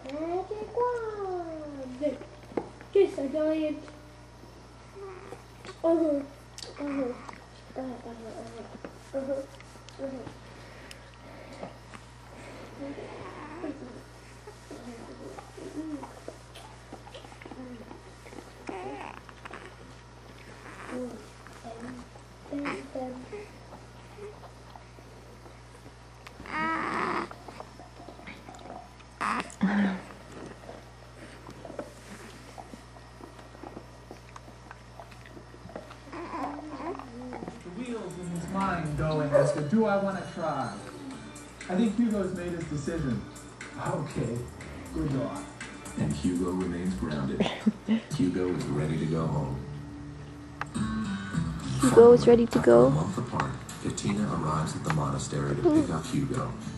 Magic wand. Kiss a giant. Mind going as to do I want to try? I think Hugo's made his decision. Okay, good luck. And Hugo remains grounded. Hugo is ready to go home. Hugo is ready to go. A month apart, Katina arrives at the monastery to pick up Hugo.